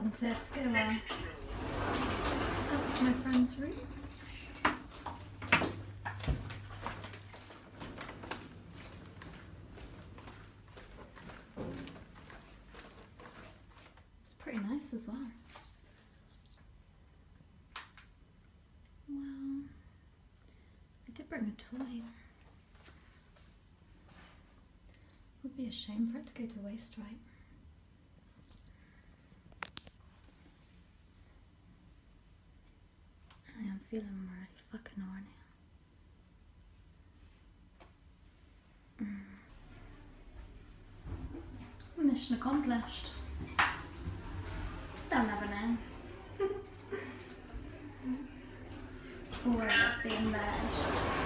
wanted to go out to my friend's room. It's pretty nice as well. Well, I did bring a toy. Would be a shame for it to go to waste, right? I am feeling really fucking horny. Mission accomplished. They'll never know. Oh, I love being bad.